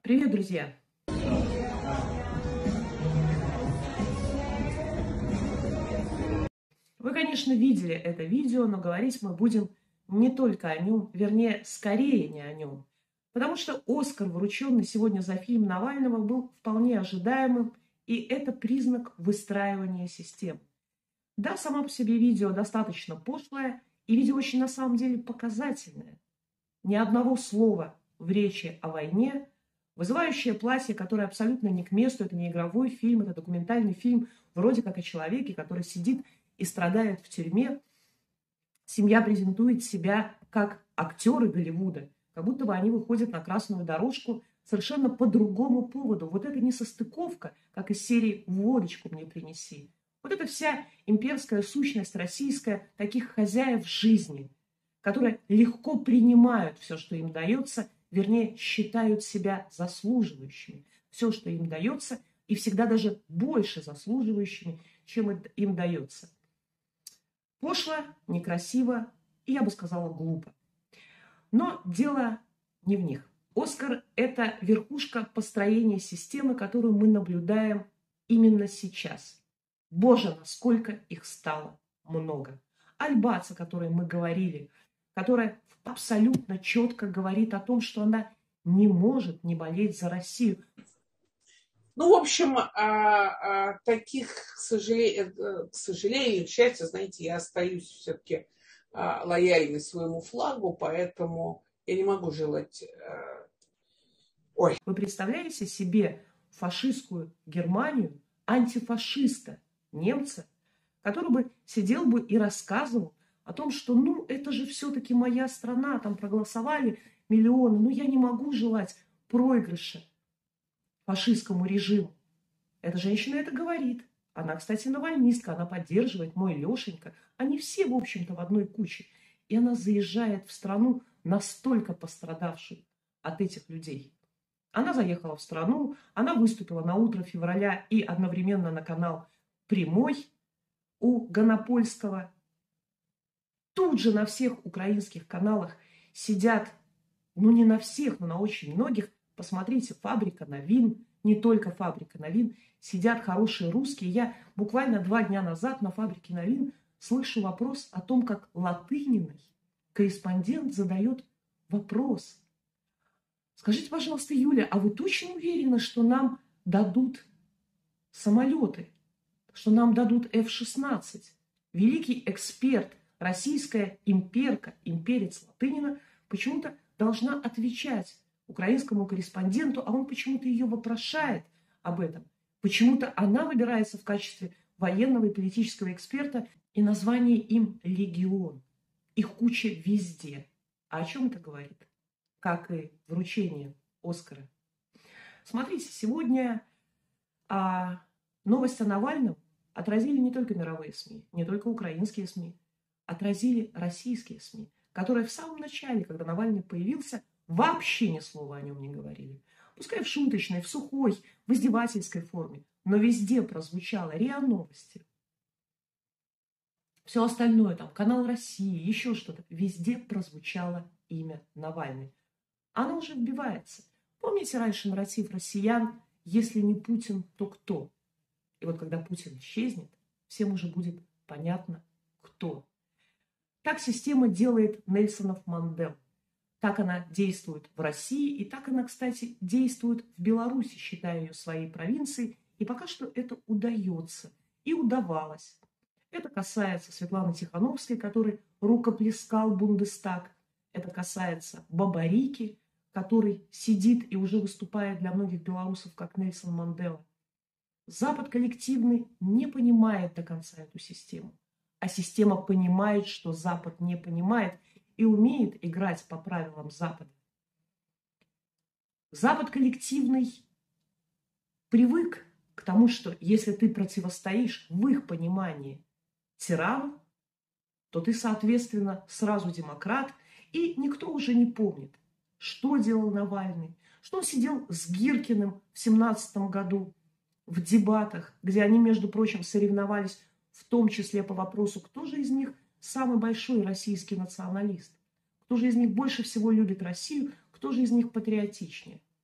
Привет, друзья! Вы, конечно, видели это видео, но говорить мы будем не только о нем, вернее, скорее не о нем. Потому что Оскар, врученный сегодня за фильм Навального, был вполне ожидаемым, и это признак выстраивания систем. Да, само по себе видео достаточно пошлое, и видео очень на самом деле показательное. Ни одного слова в речи о войне, вызывающее платье, которое абсолютно не к месту, это не игровой фильм, это документальный фильм, вроде как о человеке, который сидит и страдает в тюрьме. Семья презентует себя как актеры Голливуда, как будто бы они выходят на красную дорожку совершенно по другому поводу. Вот это не состыковка, как из серии «Водочку мне принеси». Вот это вся имперская сущность российская таких хозяев жизни, которые легко принимают все, что им дается, вернее, считают себя заслуживающими. Все, что им дается, и всегда даже больше заслуживающими, чем им дается. Пошло, некрасиво и, я бы сказала, глупо. Но дело не в них. Оскар – это верхушка построения системы, которую мы наблюдаем именно сейчас. Боже, насколько их стало много. Альбац, о которой мы говорили, которая абсолютно четко говорит о том, что она не может не болеть за Россию. Ну, в общем, таких, к сожалению, к счастью, знаете, я остаюсь все-таки лояльной своему флагу, поэтому я не могу желать... Вы представляете себе фашистскую Германию, антифашиста, немца, который бы сидел бы и рассказывал о том, что, ну, это же все-таки моя страна, там проголосовали миллионы, но я не могу желать проигрыша фашистскому режиму. Эта женщина это говорит. Она, кстати, навальнистка, она поддерживает мой Лешенька. Они все, в общем-то, в одной куче. И она заезжает в страну, настолько пострадавшую от этих людей. Она заехала в страну, она выступила на утро февраля и одновременно на канал «Прямой» у Гонопольского. Тут же на всех украинских каналах сидят, ну не на всех, но на очень многих, посмотрите, «Фабрика новин», не только «Фабрика новин», сидят хорошие русские. Я буквально 2 дня назад на «Фабрике новин» слышу вопрос о том, как Латыниной корреспондент задает вопрос. Скажите, пожалуйста, Юля, а вы точно уверены, что нам дадут самолеты, что нам дадут F-16? Великий эксперт, российская имперка, имперец Латынина, почему-то должна отвечать украинскому корреспонденту, а он почему-то ее вопрошает об этом. Почему-то она выбирается в качестве военного и политического эксперта, и название им «Легион». Их куча везде. А о чем это говорит? Как и вручение Оскара. Смотрите, сегодня новость о Навальном отразили не только мировые СМИ, не только украинские СМИ, отразили российские СМИ, которые в самом начале, когда Навальный появился, вообще ни слова о нем не говорили. Пускай в шуточной, в сухой, в издевательской форме, но везде прозвучало РИА Новости. Все остальное, там, канал России, еще что-то, везде прозвучало имя Навальный. Оно уже вбивается. Помните раньше нарратив россиян «Если не Путин, то кто?» И вот когда Путин исчезнет, всем уже будет понятно, кто. Так система делает Нельсонов Мандел. Так она действует в России, и так она, кстати, действует в Беларуси, считая ее своей провинцией. И пока что это удается и удавалось. Это касается Светланы Тихановской, который рукоплескал Бундестаг. Это касается Бабарики, который сидит и уже выступает для многих белорусов как Нельсон Мандела. Запад коллективный не понимает до конца эту систему. А система понимает, что Запад не понимает и умеет играть по правилам Запада. Запад коллективный привык к тому, что если ты противостоишь в их понимании тирану, то ты, соответственно, сразу демократ, и никто уже не помнит, что делал Навальный, что он сидел с Гиркиным в 2017 году в дебатах, где они, между прочим, соревновались в том числе по вопросу, кто же из них самый большой российский националист, кто же из них больше всего любит Россию, кто же из них патриотичнее.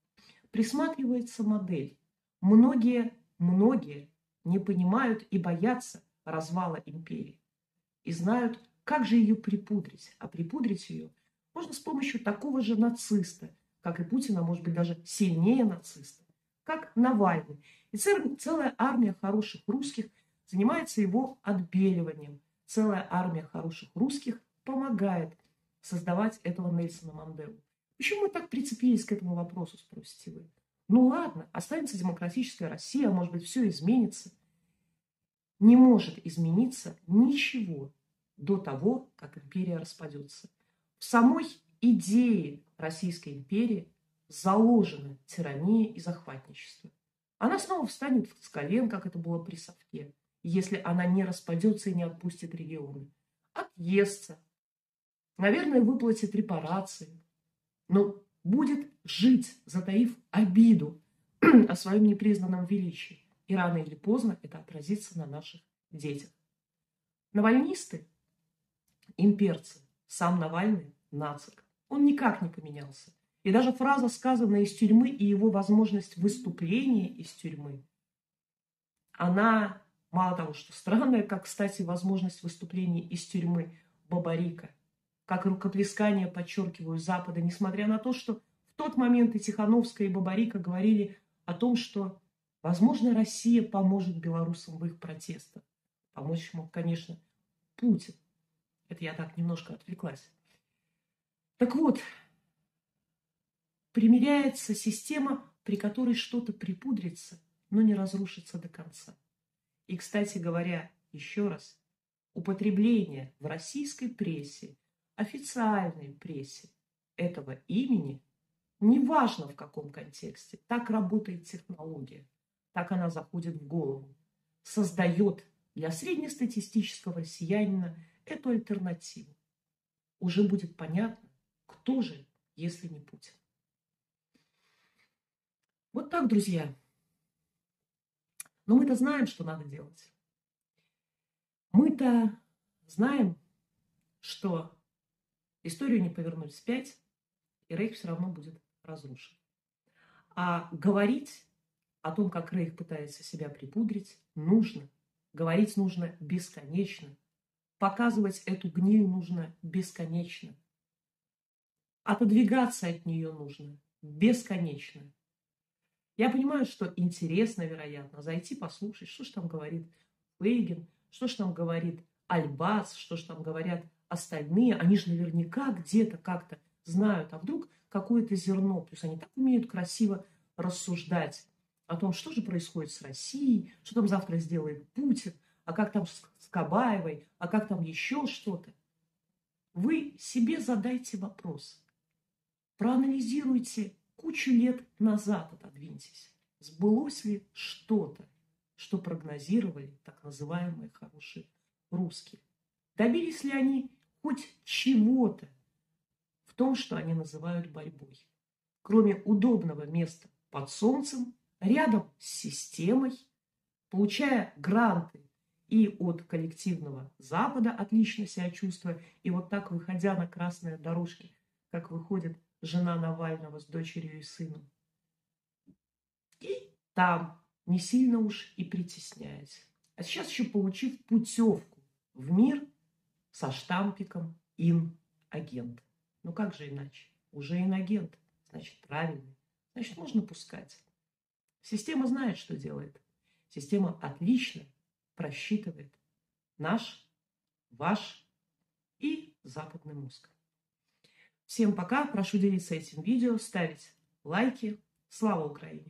присматривается модель. Многие не понимают и боятся развала империи. И знают, как же ее припудрить. А припудрить ее можно с помощью такого же нациста, как и Путина, может быть, даже сильнее нациста, как Навальный. И целая армия хороших русских занимается его отбеливанием. Целая армия хороших русских помогает создавать этого Нельсона Манделу. Почему мы так прицепились к этому вопросу, спросите вы? Ну ладно, останется демократическая Россия, а может быть, все изменится. Не может измениться ничего до того, как империя распадется. В самой идее Российской империи заложена тирания и захватничество. Она снова встанет с колен, как это было при Совке, если она не распадется и не отпустит регионы. Отъестся, наверное, выплатит репарации, но будет жить, затаив обиду о своем непризнанном величии. И рано или поздно это отразится на наших детях. Навальнисты, имперцы, сам Навальный нацик. Он никак не поменялся. И даже фраза, сказанная из тюрьмы, и его возможность выступления из тюрьмы, она, мало того, что странная, как, кстати, возможность выступления из тюрьмы Бабарика, как рукоплескание, подчеркиваю, Запада, несмотря на то, что в тот момент и Тихановская, и Бабарика говорили о том, что, возможно, Россия поможет белорусам в их протестах. Помочь мог, конечно, Путин. Это я так немножко отвлеклась. Так вот, примеряется система, при которой что-то припудрится, но не разрушится до конца. И, кстати говоря, еще раз, употребление в российской прессе, официальной прессе этого имени, неважно в каком контексте, так работает технология, так она заходит в голову, создает для среднестатистического россиянина эту альтернативу. Уже будет понятно, кто же, если не Путин. Вот так, друзья. Но мы-то знаем, что надо делать. Мы-то знаем, что историю не повернуть вспять, и Рейх все равно будет разрушен. А говорить о том, как Рейх пытается себя припудрить, нужно. Говорить нужно бесконечно. Показывать эту гниль нужно бесконечно. Отодвигаться от нее нужно бесконечно. Я понимаю, что интересно, вероятно, зайти послушать, что ж там говорит Фейгин, что ж там говорит Альбац, что ж там говорят остальные. Они же наверняка где-то как-то знают, а вдруг какое-то зерно. Плюс они так умеют красиво рассуждать о том, что же происходит с Россией, что там завтра сделает Путин, а как там с Кабаевой, а как там еще что-то. Вы себе задайте вопрос. Проанализируйте кучу лет назад, отодвиньтесь. Сбылось ли что-то, что прогнозировали так называемые хорошие русские? Добились ли они хоть чего-то в том, что они называют борьбой? Кроме удобного места под солнцем, рядом с системой, получая гранты и от коллективного Запада, отлично себя чувствуя, и вот так, выходя на красные дорожки, как выходит жена Навального с дочерью и сыном. И там не сильно уж и притесняясь. А сейчас еще получив путевку в мир со штампиком «Ин-агент». Ну как же иначе? Уже инагент, значит правильный, значит можно пускать. Система знает, что делает. Система отлично просчитывает наш, ваш и западный мозг. Всем пока. Прошу делиться этим видео, ставить лайки. Слава Украине!